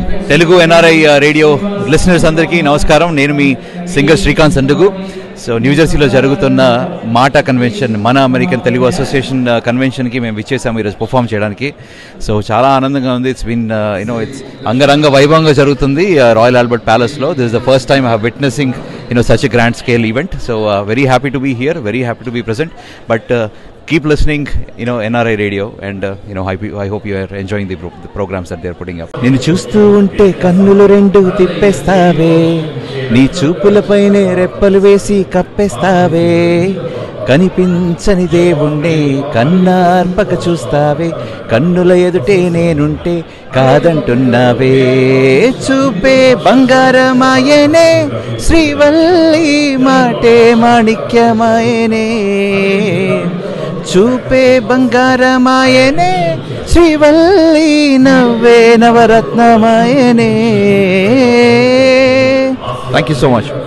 Telugu NRI radio listeners అందరికీ నమస్కారం. నేను మీ సింగర్ శ్రీకాంత్ సండుగు. సో న్యూజెర్సీలో జరుగుతున్న మాటా కన్వెన్షన్, మన అమెరికన్ తెలుగు అసోసియేషన్ కన్వెన్షన్కి మేము విచ్చేసాము ఈరోజు పర్ఫామ్ చేయడానికి. సో చాలా ఆనందంగా ఉంది. ఇట్స్ బీన్ ఇట్స్ అంగరంగ వైభవంగా జరుగుతుంది రాయల్ ఆల్బర్ట్ ప్యాలెస్లో. This is the first time I have witnessing such a grand scale event. So very happy to be here, very happy to be present. But keep listening, NRI radio, and I hope you are enjoying the programs that they are putting up. నిన్ను చూస్తూ ఉంటే కన్నులు రెండు తిప్పేస్తావే, నీ చూపులపైనే రెప్పలు వేసి కప్పేస్తావే, కనిపించని దేవుణ్ణి కన్నార్పక చూస్తావే, కన్నుల ఎదుటే నేనుంటే కాదంటున్నావే, చూపే బంగారమాయనే శ్రీవల్లి మాటే మాణిక్యమాయనే, చూపే బంగారమాయనే శ్రీవల్లి నవ్వే నవరత్నమాయనే. Thank you so much.